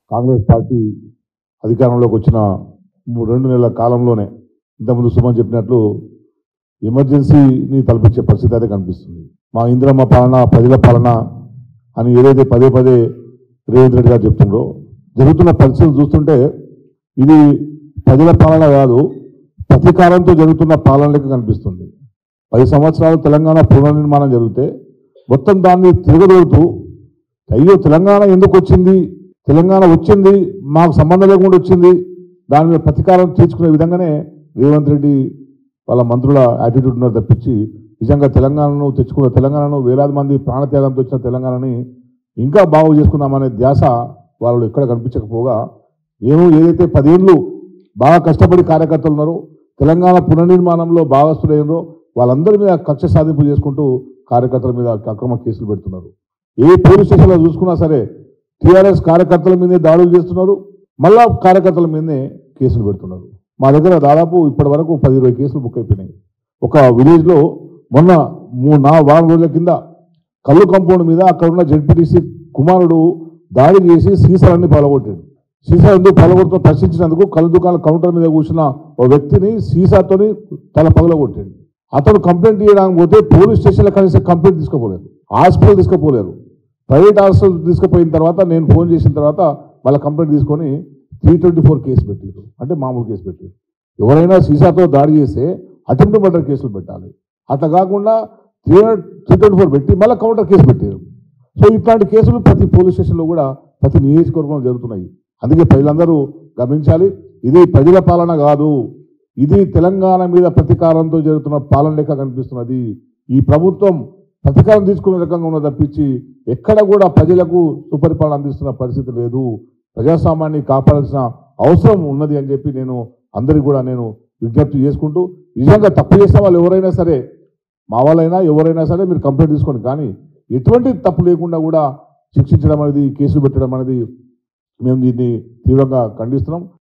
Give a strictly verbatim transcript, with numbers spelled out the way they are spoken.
Congress party అధికారంలోకి వచ్చిన మూ- రెండు నెలల కాలంలోనే ఇంతకుముందు సుమన్ చెప్పినట్లు ఎమర్జెన్సీని తలపించే పరిస్థితి అయితే కనిపిస్తుంది. మా ఇందిరమ్మ పాలన ప్రజల పాలన అని ఏదైతే పదే పదే రేవంత్ రెడ్డి గారు చెప్తుండ్రో జరుగుతున్న పరిస్థితులు చూస్తుంటే ఇది ప్రజల పాలన కాదు, ప్రతీకారంతో జరుగుతున్న పాలన లెక్క కనిపిస్తుంది. పది సంవత్సరాలు తెలంగాణ పునర్నిర్మాణం జరిగితే మొత్తం దాన్ని తిరగదోడుతూ అయ్యో తెలంగాణ ఎందుకు వచ్చింది, తెలంగాణ వచ్చింది మాకు సంబంధం లేకుండా వచ్చింది, దాని మీద ప్రతీకారం తీర్చుకునే విధంగానే రేవంత్ రెడ్డి వాళ్ళ మంత్రుల యాటిట్యూడ్ ఉన్నారు తప్పించి నిజంగా తెలంగాణను తెచ్చుకున్న తెలంగాణను వేలాది మంది ప్రాణత్యాగంతో వచ్చిన తెలంగాణని ఇంకా బాగు చేసుకుందామనే ధ్యాస వాళ్ళు ఎక్కడ కనిపించకపోగా మేము ఏదైతే పదేళ్ళు బాగా కష్టపడి కార్యకర్తలు ఉన్నారో తెలంగాణ పునర్నిర్మాణంలో భాగస్థులైనరో వాళ్ళందరి మీద కక్ష సాధింపు చేసుకుంటూ కార్యకర్తల మీద అక్రమ కేసులు పెడుతున్నారు. ఏ పోలీస్ స్టేషన్లో చూసుకున్నా సరే టీఆర్ఎస్ కార్యకర్తల మీదే దాడులు చేస్తున్నారు, మళ్ళా కార్యకర్తల మీదనే కేసులు పెడుతున్నారు. మా దగ్గర దాదాపు ఇప్పటి వరకు పది ఇరవై కేసులు బుక్ అయిపోయినాయి. ఒక విలేజ్లో మొన్న మూడు నా వారం రోజుల కింద కల్లు కంపౌండ్ మీద అక్కడ ఉన్న జెడ్పీటీసీ కుమారుడు దాడి చేసి సీసాలన్నీ పలగొట్టాడు. సీసా ఎందుకు పలగొడుతూ ప్రశ్నించినందుకు కళ్ళు దుకాణం కౌంటర్ మీద కూర్చున్న ఓ వ్యక్తిని సీసాతోని తల పగలగొట్టాడు. అతను కంప్లైంట్ చేయడానికి పోతే పోలీస్ స్టేషన్లో కనీసం కంప్లైంట్ తీసుకుపోలేదు, హాస్పిటల్ తీసుకుపోలేరు. ప్రైవేట్ హాస్పిటల్ తీసుకుపోయిన తర్వాత నేను ఫోన్ చేసిన తర్వాత వాళ్ళ కంప్లైంట్ తీసుకొని త్రీ ట్వంటీ ఫోర్ కేసు పెట్టారు, అంటే మామూలు కేసు పెట్టారు. ఎవరైనా సీసాతో దాడి చేస్తే అటెంప్ట్ మర్డర్ కేసులు పెట్టాలి, అట్లా కాకుండా త్రీ త్రీ ట్వంటీ ఫోర్ పెట్టి మళ్ళీ కౌంటర్ కేసు పెట్టారు. సో ఇట్లాంటి కేసులు ప్రతి పోలీస్ స్టేషన్లో కూడా ప్రతి నియోజకవర్గంలో జరుగుతున్నాయి. అందుకే ప్రజలందరూ గమనించాలి, ఇది ప్రజల పాలన కాదు, ఇది తెలంగాణ మీద ప్రతీకారంతో జరుగుతున్న పాలన లెక్క కనిపిస్తున్నది. ఈ ప్రభుత్వం ప్రతీకారం తీసుకునే రకంగా ఉన్న తప్పించి ఎక్కడ కూడా ప్రజలకు సుపరిపాలన అందిస్తున్న పరిస్థితి లేదు. ప్రజాస్వామ్యాన్ని కాపాడాల్సిన అవసరం ఉన్నది అని చెప్పి నేను అందరికీ కూడా నేను విజ్ఞప్తి చేసుకుంటూ, నిజంగా తప్పు చేసిన వాళ్ళు ఎవరైనా సరే, మా వాళ్ళైనా ఎవరైనా సరే మీరు కంప్లైంట్ తీసుకోండి, కానీ ఎటువంటి తప్పు లేకుండా కూడా శిక్షించడం అనేది, కేసులు పెట్టడం అనేది మేము దీన్ని తీవ్రంగా ఖండిస్తున్నాం.